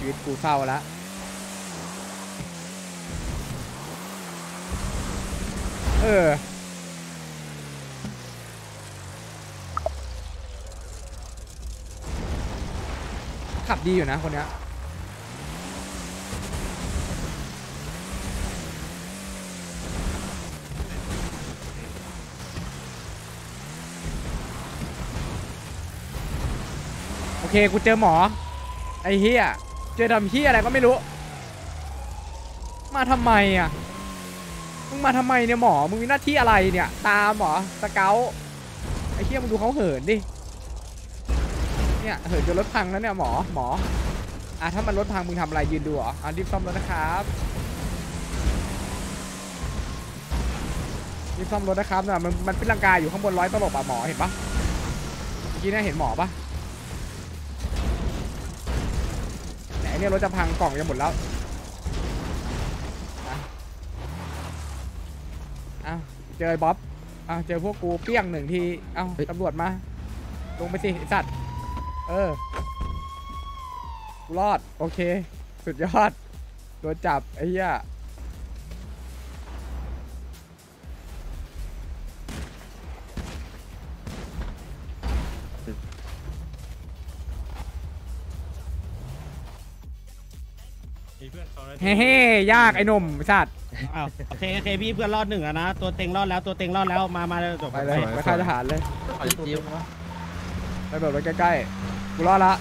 ชีวิตกูเศร้าแล้วขับดีอยู่นะคนเนี้ยโอเคกูเจอหมอไอ้เฮียเจอทำเฮียอะไรก็ไม่รู้มาทำไมอ่ะมึงมาทำไมเนี่ยหมอมึงมีหน้าที่อะไรเนี่ยตามหมอสเกลไอ้เฮียมึงดูเขาเหินดิเนี่ยเหินจนรถพังแล้วเนี่ยหมอถ้ามันรถพังมึงทำอะไรยืนดูเหรอรีบซ่อมรถนะครับรีบซ่อมรถนะครับนะมันเป็นร่างกายอยู่ข้างบนร้อยตลบหมอเห็นปะเมื่อกี้เนี่ยเห็นหมอปะไหนเนี่ยรถจะพังกล่องจะหมดแล้วเจอบ๊อบเจอพวกกูเปี้ยงหนึ่งทีตำรวจมาลงไปสิไอ้สัตว์กูรอดโอเคสุดยอดโดนจับไอ้เหี้ยเฮ้ยากไอ้หนุ่มสัตว์โอเคพี่เพื่อนรอด1นะตัวเต็งรอดแล้วมาจบไปเลยไปค่ายทหารเลยไปแบบรถใกล้ๆกูรอดละ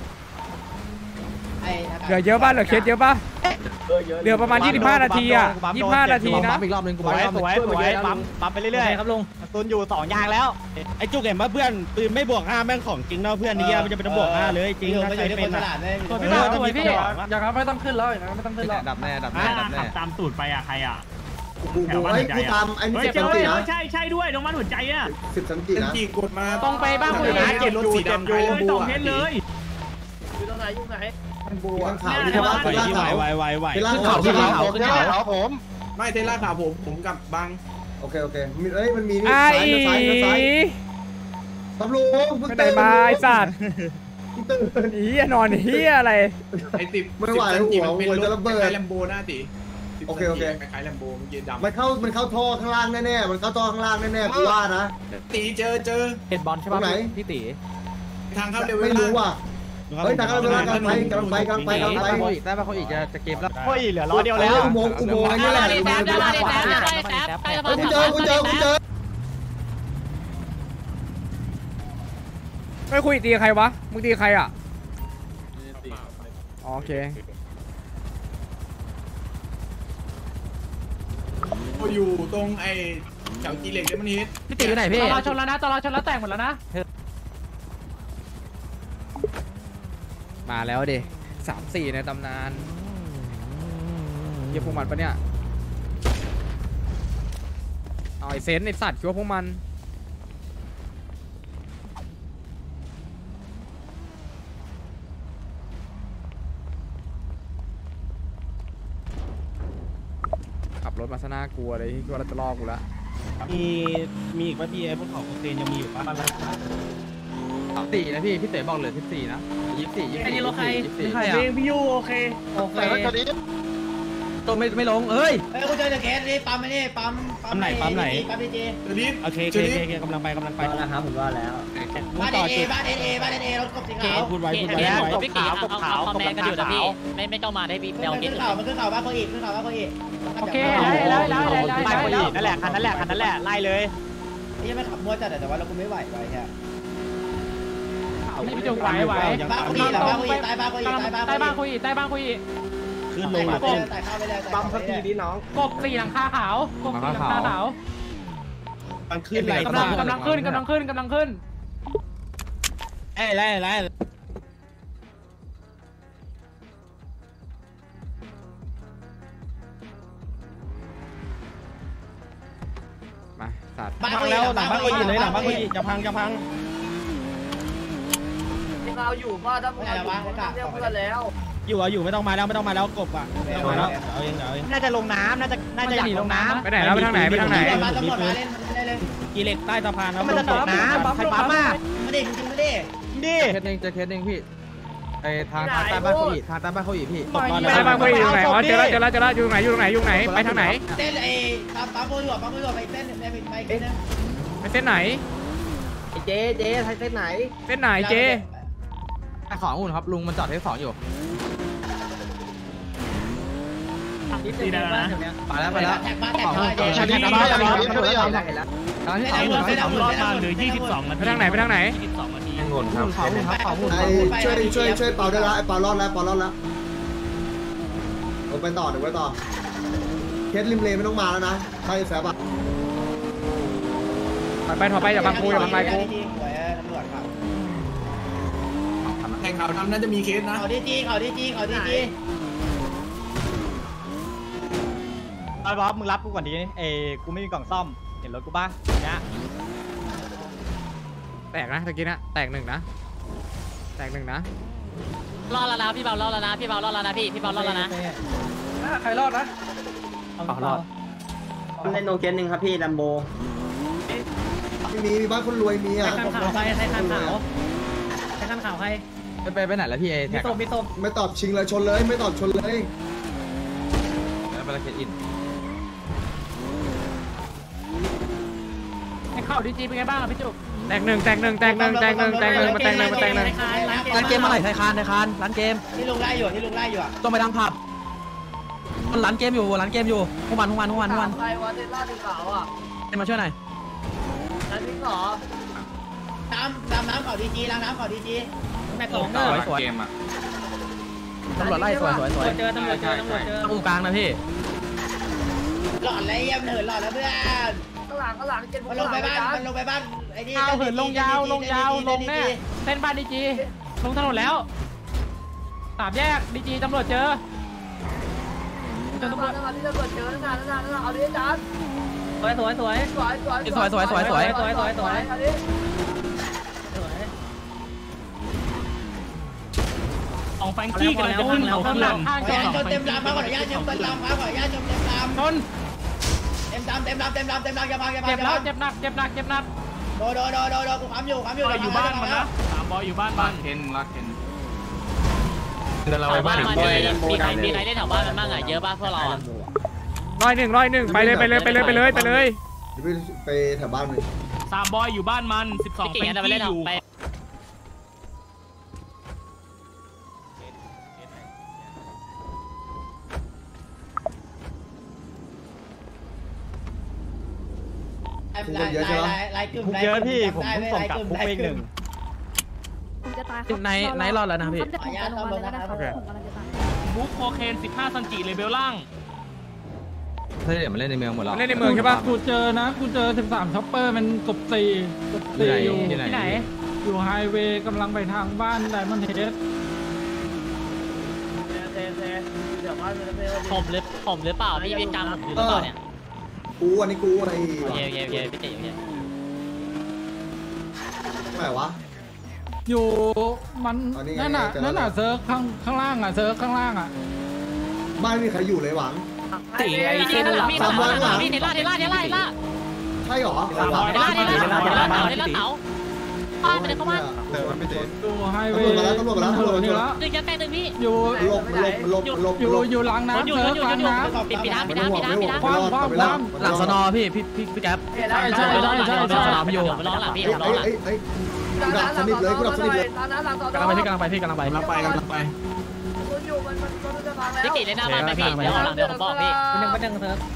เหลือเยอะป่ะเหลือเคสเยอะป่ะเหลือประมาณ25 นาทีอ่ะ25 นาทีนะอีกรอบนึงกูสวยปั๊มไปเรื่อยๆครับลุงตุนอยู่2ยางแล้วไอ้จุกเห็นว่าเพื่อนปืนไม่บวก5แม่งของจริงเนาะเพื่อนนี่มันจะเป็นบวก5เลยจริงถ้าใครเป็นพี่อย่างนั้นไม่ต้องขึ้นแล้วอย่างนั้นไม่ต้องขึ้นแล้วดับแน่ตามสูตรไปใครกูตามไอ้10 สันตินะใช่ด้วยน้องมันหัวใจ 10 สันตินะกดมาต้องไปบ้างเลยนะเก็บรถสีดำเลยต้องเห็นเลยอยู่ตรงไหนบัวขาวที่ว่าไวขึ้นเขาผมไม่เทล่าขาวผมกับบังโอเคมันมีซ้ายตำรวจไม่ได้มาไอ้สัตว์เฮียนอนเฮียอะไรไอ้10 ไม่ไหวหัวจะระเบิดแลมโบหน้าตีโอเคคล้ายแลมโบมันยืนดำมันเข้าท่อข้างล่างแน่ๆมันเข้าท่อข้างล่างแน่ๆกูว่านะตีเจอเห็นบอลใช่ป่ะพี่ตีทางเข้าเร็วไม่รู้ว่ะเฮ้ยทางเข้าเร็วกำลังไปได้ป่ะเขาอีกจะเก็บแล้วเฮ้ยเหลือ100เดียวแล้วอุโมงค์นี่แหละกูเจอไม่คุยตีใครวะมึงตีใครอ่ะโอเคอยู่ตรงไอ้แถวจีเหล็กเดมันฮิตพี่ตีอยู่ไหนพี่ตลอดชนแล้วนะแตกหมดแล้วนะมาแล้วดิ3-4ในตำนานเยี่ยพวกมันปะเนี่ยเอาไอ้เซนไอ้สัตว์คิดว่าพวกมันขับรถมาซะน่ากลัวเลยที่ว่าเราจะลอกกูแล้วมีอีกป่ะพี่ไอ้พวกเขาโคเคนยังมีอยู่ป่ะ 4นะพี่เต๋อบอกเหลือ14นะ24 ไอ้นี่รถใครเพลงพี่ยูโอเคแต่แล้วตอนนี้ตัวไม่ลงเอ้ยกูเจอเคสนี่ปั๊มไม่นี่ปั๊มไหนปั๊มดีเจโอเคกำลังไปนะครับผมว่าแล้วบ้านเอรถกบสีขาวพูดไว้พี่ขาวคอมแมนกันอยู่นะพี่ไม่ต้องมาได้พี่เบลกินมันขึ้นเขาบ้านเขาอีกโอเคได้นั่นแหละคันนั้นแหละไล่เลยยังไม่ขับมัวจัดแต่ว่าเราคุณไม่ไหวแค่ไม่จงไหวบ้านคุยใต้บ้านคุยขึ้นลงปั๊มสักทีดิน้องกบ4หลังคาขาวมันขึ้นไหลกำลังขึ้นไล่มาสัตว์พังแล้วหลังบ้านก็ยิงเลยหลังบ้านก็ยิงจะพังเราอยู่ก็ถ้าพวกเราเรียกเพื่อนแล้วอยู่ไม่ต้องมาแล้วกบอ่ะมาแล้วเอาเองน่าจะลงน้ำน่าจะหนีลงน้ำไปไหนแล้วไปทางไหนมีปืนกีเหล็กใต้สะพานมันจะตกน้ำใครปั๊มมาดิดิเคสเองพี่ไอ้ทางใต้บ้านเขาอีกทางใต้บ้านเขาอีกพี่ตกนอนไปบางไปอยู่ไหนอ๋อเจอแล้วอยู่ไหนไปทางไหนเต้นไอ้ปั๊มมือหลวงไปเต้นไปเต้นไปเส้นไหนเจ๊ไทยเส้นไหนเส้นไหนเจของอุ่นครับลุงมันจอดที่2อยู่ตีได้แล้วนะไปแล้วแท็กบ้านแท็กบ้านทางที่2 รอดมาเหลือ22นาทีไปทางไหน 22นาทีงนครับของอุ่นช่วยเปาได้แล้วไอ้เปารอดแล้วเราไปต่อเดี๋ยวไปต่อเคสริมเลไม่ต้องมาแล้วนะใช่แสบอ่ะไปถอดไปอย่าบังกูกูแข่งเขาทำน่าจะมีเคสนะเขาดีจีไอ้บอสมึงรับกูก่อนดิกูไม่มีกล่องซ่อมเห็นรถกูป่ะเนี่ยแตกนะตะกี้นะแตกหนึ่งนะรอดแล้วนะพี่เบารอดแล้วนะพี่เบารอดแล้วนะพี่เบารอดแล้วนะใครรอดนะรอดเล่นโนเกนหนึ่งครับพี่ลัมโบมีบ้านคนรวยมีอ่ะใครคันขาวใครไปไหนแล้วพี่แท็กไม่ตอบชิงเลยชนเลยไม่ตอบชนเลยไปละเคสอินให้เข้าดีจีเป็นไงบ้างพี่จุกแตกหนึ่งมาแตกหนึ่งร้านเกมมาไหนไทยคานร้านเกมที่ลุงไล่อยู่อ่ะต้องไปทางผับมันร้านเกมอยู่ทุกวันใครวะเซล่าสีขาวอ่ะมาช่วยหน่อยนั่นพี่ขอน้ำเขาดีจีล้างน้ำเขาดีจีแม่สองสวยตำรวจไล่สวยเจอตำรวจเจอตรงกลางนะพี่หลอดเลยยังเหินหลอดแล้วเพื่อนข้างหลังเจ็ดมันลงไปบ้านไอ้นี่เหินลงยาวลงแน่เส้นบ้านดีจีลงถนนแล้ว3 แยกดีจีตำรวจเจอตำรวจที่ตำรวจเจอนั่นเอาดิจานสวยของแฟงกี้กันแล้วจะขึ้นเขาข้างหลังชนเต็มลำมาขออนุญาตชมเต็มลำครับขออนุญาตชมเต็มลำชนเต็มลำอย่าพังเจ็บแล้วเจ็บหนักโดกูค้ำอยู่อยู่บ้านมันนะ3 บอยอยู่บ้านมันเคนรักเคนแถวบ้านมันมีใครเล่นแถวบ้านมันบ้างอ่ะเยอะป่ะพวกเราอ่ะร้อยหนึ่งไปเลยไปแถวบ้านเลย 3 บอยอยู่บ้านมัน12 พี่เก่งจะไปเล่นไปลายกึ่งคุกเยอะพี่ผมเพิ่งส่งกลับคุกไปอีก 1 ไหนรอดแล้วนะพี่ขออนุญาตต้องลงนะครับบุ๊คโคเคน15 ซันจิเลเวลล่างเฮ้ยเดี๋ยวมาเล่นในเมืองหมดแล้วเล่นในเมืองใช่ปะกูเจอ13ช็อปเปอร์มันกบ4อยู่ที่ไหนอยู่ไฮเวย์กำลังไปทางบ้านไดมอนด์เฮดผมหรือเปล่าพี่กลางผมหรือเปล่าเนี่ยกูอันนี้กูอะไรโอเคพี่เก่งไหนวะอยู่มันนั่นน่ะเซิร์ฟข้างล่างอ่ะเซิร์ฟข้างล่างอ่ะบ้านไม่มีใครอยู่เลยหวังตีไอ้เส้นหลังพี่เทล่าใช่หรอเทล่าบ้านไปเลยเข้าบ้านอยู่ไฮเวย์นี่แล้วดึงยัดแตงดึงพี่อยู่หลบอยู่ล้างน้ำเซิร์ฟล้างน้ำปิดน้ำหลังสนอพี่แก๊ปใช่ร้องหลังพี่ร้องหลังกูดับสนิทเลยกำลังไปพี่กิเล่นหน้าบ้านไปพี่เดี๋ยวหลังเดี๋ยวผมบอกพี่ 1 เซิร์ฟ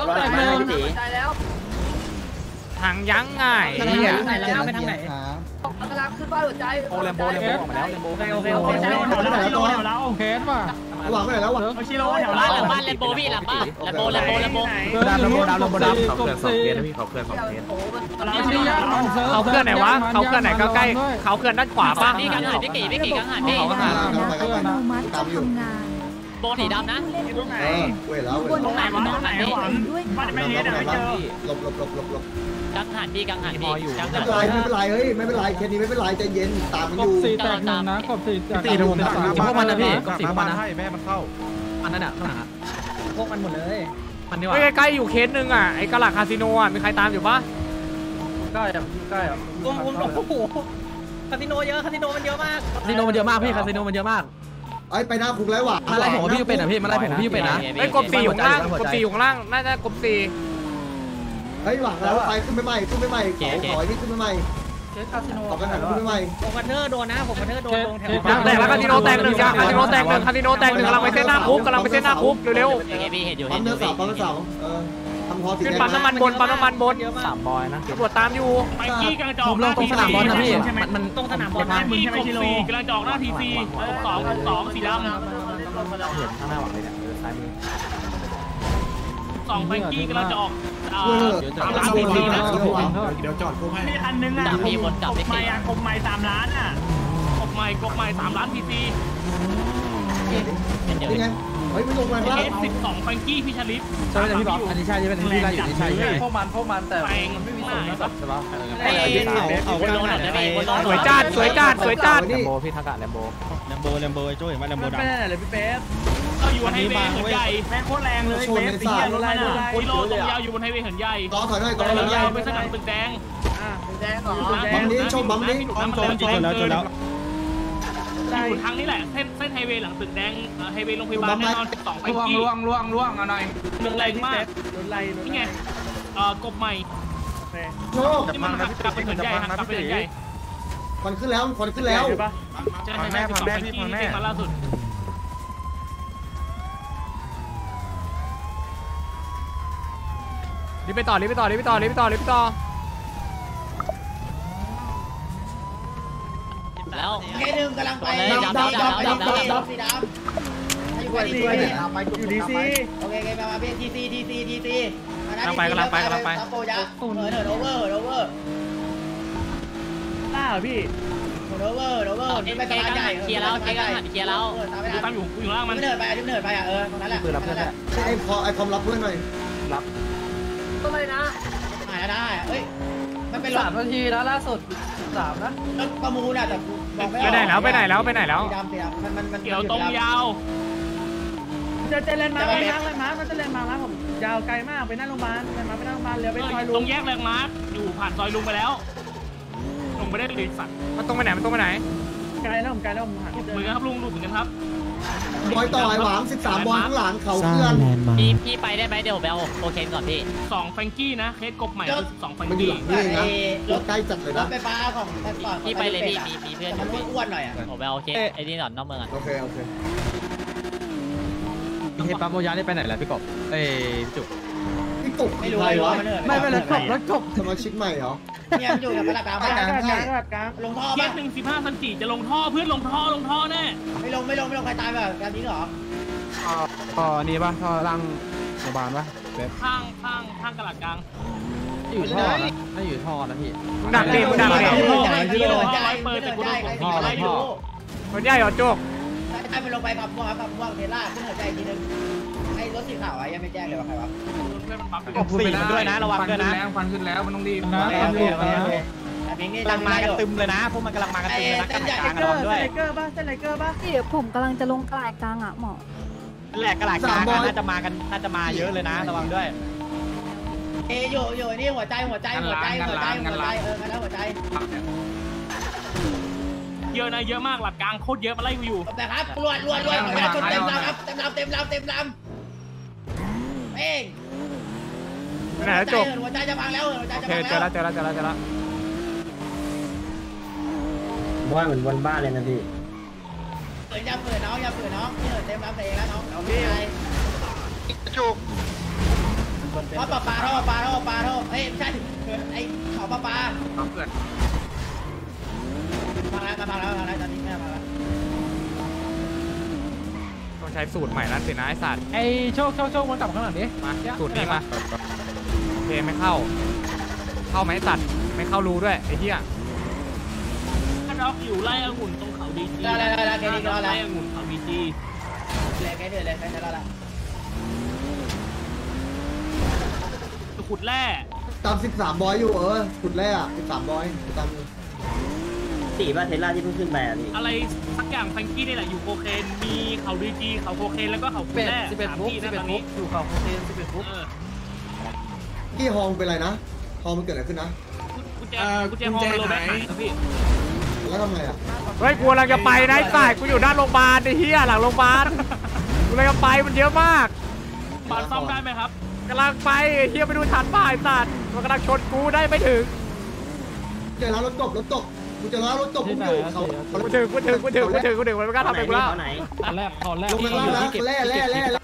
ทางยังไงไหนแล้วไปทางไหนกำลังขึ้นบ้านหัวใจแลมโบออกมาแล้วโอเคเคสป่ะหวังไปไหนแล้ววะชิโร่แถวหลังบ้านแลมโบพี่หลังบ้านแลมโบดาวเขาเคลื่อน2เคสนะพี่เขาเคลื่อน2เคสเขาเคลื่อนไหนวะเขาเคลื่อนไหนใกล้เขาเคลื่อนด้านขวาป่ะพี่กังหันพี่กี่กังหันพี่ตามอยู่โบสีดำนะเว้ยแล้วตรงไหนวะตรงไหนวะไม่เห็นไม่เจอหลบกังหันพี่กังหันพี่กังหันไม่เป็นไรเฮ้ยไม่เป็นไรแค่นี้ไม่เป็นไรใจเย็นตามมันอยู่ 4 แตก 1 นะกบ4 ตีดูผมพวกมันนะพี่กบสีพวกมันนะให้แม่มันเข้ามันนั่นน่ะข้างหลังพวกมันหมดเลยมันนี่ว่าใกล้อยู่เคสนึงอ่ะไอ้กะหล่ำคาสิโนอ่ะมีใครตามอยู่ปะใกล้อ่ะกุ้งโอ้โหคาสิโนเยอะคาสิโนมันเยอะมากคาสิโนมันเยอะมากพี่คาสิโนมันเยอะมากไอ้ไปหน้าคุกแล้วว่ะมาไล่ผมพี่เป็นอ่ะพี่มาไล่ผมพี่เป็นนะไอ้กบ4อยู่ข้างล่างกบ4อยู่ข้างล่างน่าจะกบ4 เฮ้ยหวังแล้วไปขึ้นไปใหม่ขึ้นไปใหม่ขอนี่ขึ้นไปใหม่เคสคาสิโนขอกันหน่อยขึ้นไปใหม่ผมกันเทอร์โดนนะผมกันเทอร์โดนลงแถวแตกแล้วคาสิโนแตก1จ้าคาสิโนแตก1คาสิโนแตก1กำลังไปเส้นหน้าคุกเร็วพี่เห็นอยู่ปั๊มเนื้อสาวปั๊มเนื้อสาวทำคอสีขึ้นแดงปั๊มน้ำมันบนปั๊มน้ำมันบน 3 บอยนะตำรวจตามอยู่ไปกี้กำลังจะอผอกมลงตรงสนามบอลนะพี่มันตรงสนามบอลมึงใช่ไหมชิโร่กำลังจะออกหน้าทีซี2สีดำเห็นข้างหน้าหวังเลยเนี่ยซ้ายมือ 2ไปกี้กำลังจะออก 3 ล้านทีซีนะเดี๋ยวจอดคุกให้มีคันนึงอ่ะมีบนกลับกไปบใหม่อ่ะกบใหม่3 ล้านอ่ะกบใหม่3 ล้านทีซีนี่ไงเฮ้ยไม่ลงมาแล้ว 12ไปกี้พี่ชลิปใช่ไหมพี่บอกอันนี้ใช่ใช่ไหมที่ไล่อยู่นี่ใช่ใช่พวกมันแต่มันไม่มีส่งนะใช่ปะไอ้เขาบนลงหน่อยได้ไหมบนลงสวยจัดสวยจัดสวยจัดแลมโบพี่ทักอะแลมโบไอ้โจ้เห็นไหมแลมโบดำเลยพี่เป๊ปเราอยู่บนไฮเวย์เหินใหญ่แม่งโคตรแรงเลยเป๊ปเฮียรถอะไรกิโลตรงยาวอยู่บนไฮเวย์เหินใหญ่ต่อถอยหน่อยต่อตถรอยงหน่ยาอวย ไปสนามตึกแดงบัมนี้ชมบัมนี้จนแล้วอยู่ทางนี้แหละเส้นไฮเวย์หลังตึกแดงไฮเวย์โรงพยาบาลแน่นอน2ไปกี้ล่วงเอาหน่อยมึงแรงมากนี่ไงกบใหม่โชคนี่มันหักกลับไปเหินใหญ่หักกลับไปเหินใหญ่ควันขึ้นแล้วควันขึ้นแล้วใช่2ไปกี้ที่เช็คมาล่าสุดรีบไปต่อแล้วเคหนึ่งกำลังไปดับสีดำอยู่ดีซีโอเคมาเป็นทีซีซัปโปยะเหินโอเวอร์พี่โอเวอร์นี่ไปตลาดใหญ่เคลียร์แล้วเคลียร์แล้วตั้งอยู่ล่างมันเนิร์ดไปตรงนั้นแหละไอ้คอมรับเพื่อนหน่อยได้เฮ้ยมันเป็น 3 นาทีนะล่าสุด3นะรถประมูลอะแต่บอกไม่ไปไหนแล้วสีดำมันเกี่ยวตรงยาวจะเล่นมาไปนั่งเลยมามันจะเล่นมาแล้วผมยาวไกลมากไปนั่งโรงพยาบาลไปนั่งโรงพยาบาลเรือไปซอยลุงตรงแยกแรงมาร์คอยู่ผ่านซอยลุงไปแล้วลงไปได้เลยสัตว์มันตรงไปไหนไกลแล้วผมผ่านเหมือนกันครับลุงดูเหมือนกันครับบอยต่อไอ้หวัง13บอลข้างหลังเขาเพื่อนพี่ไปได้ไหมเดี๋ยวแบลโอเคก่อนพี่ 2แฟงกี้นะเคสกบใหม่คือ2แฟงมันอยู่กี้หลังนี่เองนะรถใกล้จัดเลยรนะถไฟฟ้าของท่านก่อนพี่ไปเลยมีเพื่อนอมันยู่อ้วนหน่อยอ่ะโอ้แบลโอเคไอ้นี่หนอนนอกเมืองอ่ะโอเคเฮ้ยปั๊มโมยาได้ไปไหนแล้วพี่กบจุกพี่กุ๊กไม่รู้ใครวะมันเหินไม่รถกบสมาชิกใหม่เหรอเนี่ยอยู่กับระดับกลางลงท่อเคป่ะส15 สันจีจะลงท่อเพื่อนลงท่อแน่ไม่ลงใครตายแบบการนี้เหรอนี่ป่ะท่อล่างโรงพยาบาลป่ะข้างกระดาษกลางอยู่ท่อนะไม่อยู่ท่อนะพี่ดักดิมึงดักดิเปิดแต่กูโดนท่ออะไรอยู่คนใหญ่เหรอโจ๊กใช่มันลงไปขับม่วงเทล่าขึ้นหัวใจทีนึงไอ้รถสีขาวยังไม่แจ้งเลยว่าใครวะ 4มันด้วยนะระวังด้วยนะควันขึ้นแล้วมันต้องรีบนะพิงนี่กำลังมากันตึมเลยนะพวกมันกำลังมากันตึมเลยนะกลางระวังด้วยเส้นไลเกอร์ป่ะพี่ผมกำลังจะลงกลางกลางอ่ะหมอแหลกกระหลาดกลางน่าจะมาเยอะเลยนะระวังด้วยอยู่นี่หัวใจกันแล้วหัวใจเยอะนะเยอะมากหลักกลางโคตรเยอะมาไล่กูอยู่แต่ครับรวดเต็มลำครับเต็มลำเองไปไหนแล้วโจ๊กหัวใจจะพังแล้วหัวใจโอจะเคพังเจอแล้วแล้วว่าเหมือนวันบ้านเลยนะพี่อย่าเปิดน้องพี่เต็มลำเองแล้วน้องเอาพี่จุกท่อปลาเฮ้ยไม่ใช่ไอ้เขาปลาเพื่อนพังแล้วตอนนี้ไม่พังแล้วต้องใช้สูตรใหม่แล้วสินะไอ้สัตว์ไอ้โชคมันกลับข้างหลังดิมาสูตรนี้มาโอเคไม่เข้าไหมไอ้สัตว์ไม่เข้ารูด้วยไอ้เหี้ยถ้าเราอยู่ไล่องุ่นตรงเขาดีจีไล่องุ่นเขาดีจีเลยแค่เดือดเลยแค่นั้นละขุดแร่ตาม13บอยอยู่ขุดแร่13บอยตาม 4ป่ะเทสลาที่เพิ่งขึ้นไปอ่ะพี่อะไรสักอย่างแฟงกี้นี่แหละอยู่โคเคนมีเขาดีจีเขาโคเคนแล้วก็เขาขุดแร่3ที่นะตอนนี้อยู่เขาโคเคน11 บุ๊กที่ฮองเป็นไรนะฮองมันเกิดอะไรขึ้นนะกุญแจฮองโรแบทหายครับพี่แล้วทำไงอ่ะเฮ้ยกูกำลังจะไปนะไอ้สายกูอยู่ด้านโรงพยาบาลไอ้เหี้ยหลังโรงพยาบาลกูกำลังจะไปมันเยอะมากบาลซ่อมได้ไหมครับกำลังไปไอ้เหี้ยไปดูทันป่ะไอ้สัตว์มันกำลังชนกูได้ไม่ถึงเจอแล้วรถตกกูเจอแล้วรถตกกูอยู่เขากูถึงมันไม่กล้าทำอะไรกูแล้วไหนตอนแรกลงมาแล้วนะแล่